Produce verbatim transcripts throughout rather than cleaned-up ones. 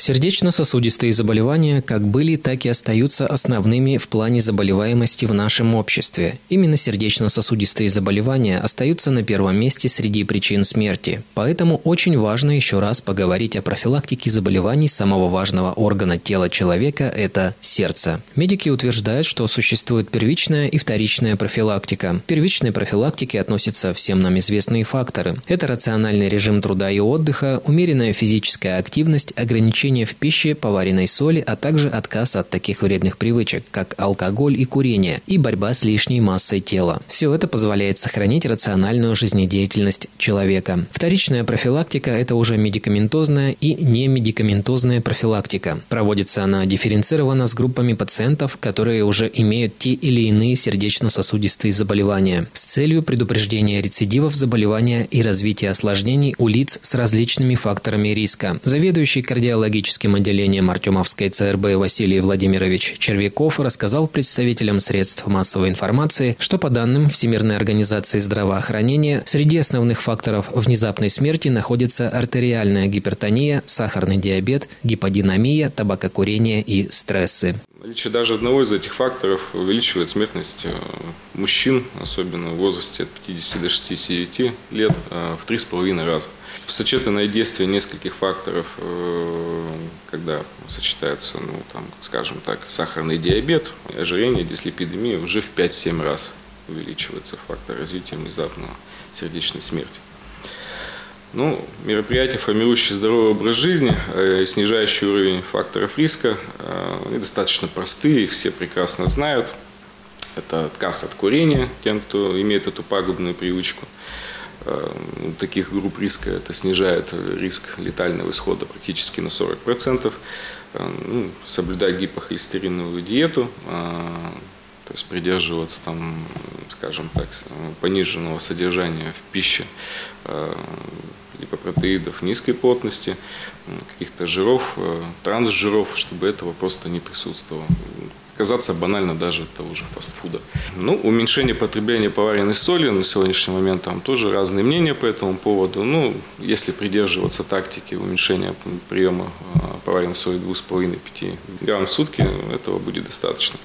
Сердечно-сосудистые заболевания как были, так и остаются основными в плане заболеваемости в нашем обществе. Именно сердечно-сосудистые заболевания остаются на первом месте среди причин смерти. Поэтому очень важно еще раз поговорить о профилактике заболеваний самого важного органа тела человека – это сердце. Медики утверждают, что существует первичная и вторичная профилактика. К первичной профилактике относятся всем нам известные факторы. Это рациональный режим труда и отдыха, умеренная физическая активность, ограничение в пище, поваренной соли, а также отказ от таких вредных привычек, как алкоголь и курение, и борьба с лишней массой тела. Все это позволяет сохранить рациональную жизнедеятельность человека. Вторичная профилактика – это уже медикаментозная и немедикаментозная профилактика. Проводится она дифференцированно с группами пациентов, которые уже имеют те или иные сердечно-сосудистые заболевания, с целью предупреждения рецидивов заболевания и развития осложнений у лиц с различными факторами риска. Заведующий кардиологическим отделением Артемовской ЦРБ Василий Владимирович Червяков рассказал представителям средств массовой информации, что по данным Всемирной организации здравоохранения, среди основных факторов внезапной смерти находятся артериальная гипертония, сахарный диабет, гиподинамия, табакокурение и стрессы. Наличие даже одного из этих факторов увеличивает смертность мужчин, особенно в возрасте от пятидесяти до шестидесяти девяти лет, в три с половиной раза. Сочетанное действие нескольких факторов, когда сочетаются, ну, там, скажем так, сахарный диабет, ожирение, дислепидемия, уже в пять-семь раз увеличивается фактор развития внезапного сердечной смерти. Ну, мероприятия, формирующие здоровый образ жизни, снижающие уровень факторов риска, они достаточно простые, их все прекрасно знают. Это отказ от курения тем, кто имеет эту пагубную привычку. У таких групп риска это снижает риск летального исхода практически на сорок процентов. Ну, соблюдать гипохолестериновую диету, то есть придерживаться, там, скажем так, пониженного содержания в пище липопротеидов низкой плотности, каких-то жиров, трансжиров, чтобы этого просто не присутствовало. Отказаться банально даже от того же фастфуда. Ну, уменьшение потребления поваренной соли на сегодняшний момент там тоже разные мнения по этому поводу. Ну, если придерживаться тактики уменьшения приема поваренной соли двух с половиной — пяти грамм в сутки, этого будет достаточно.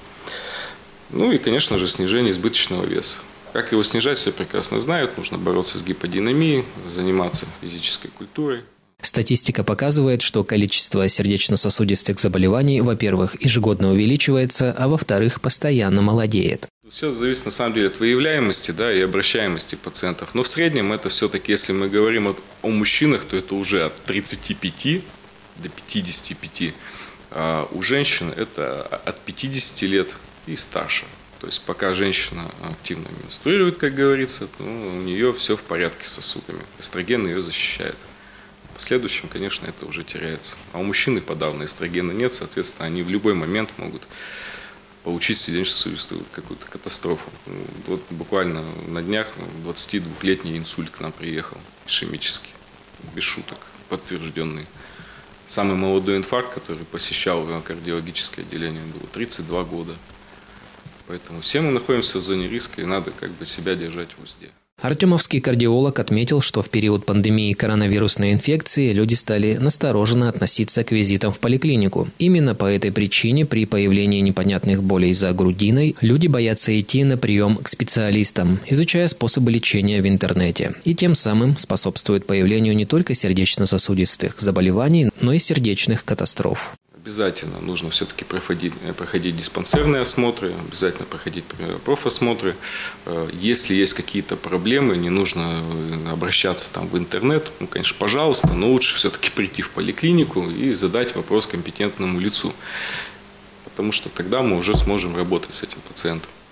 Ну и, конечно же, снижение избыточного веса. Как его снижать, все прекрасно знают. Нужно бороться с гиподинамией, заниматься физической культурой. Статистика показывает, что количество сердечно-сосудистых заболеваний, во-первых, ежегодно увеличивается, а во-вторых, постоянно молодеет. Все зависит на самом деле от выявляемости, да, и обращаемости пациентов. Но в среднем это все-таки, если мы говорим о, о мужчинах, то это уже от тридцати пяти до пятидесяти пяти. А у женщин это от пятидесяти лет и старше. То есть пока женщина активно менструирует, как говорится, то у нее все в порядке с сосудами. Эстроген ее защищает. В последующем, конечно, это уже теряется. А у мужчин и подавно эстрогена нет, соответственно, они в любой момент могут получить сердечно-сосудистую какую-то катастрофу. Вот буквально на днях двадцатидвухлетний инсульт к нам приехал, ишемический, без шуток, подтвержденный. Самый молодой инфаркт, который посещал кардиологическое отделение, было тридцать два года. Поэтому все мы находимся в зоне риска, и надо как бы себя держать в узде. Артемовский кардиолог отметил, что в период пандемии коронавирусной инфекции люди стали настороженно относиться к визитам в поликлинику. Именно по этой причине при появлении непонятных болей за грудиной люди боятся идти на прием к специалистам, изучая способы лечения в интернете. И тем самым способствует появлению не только сердечно-сосудистых заболеваний, но и сердечных катастроф. Обязательно нужно все-таки проходить, проходить диспансерные осмотры, обязательно проходить профосмотры. Если есть какие-то проблемы, не нужно обращаться там в интернет, ну, конечно, пожалуйста, но лучше все-таки прийти в поликлинику и задать вопрос компетентному лицу, потому что тогда мы уже сможем работать с этим пациентом.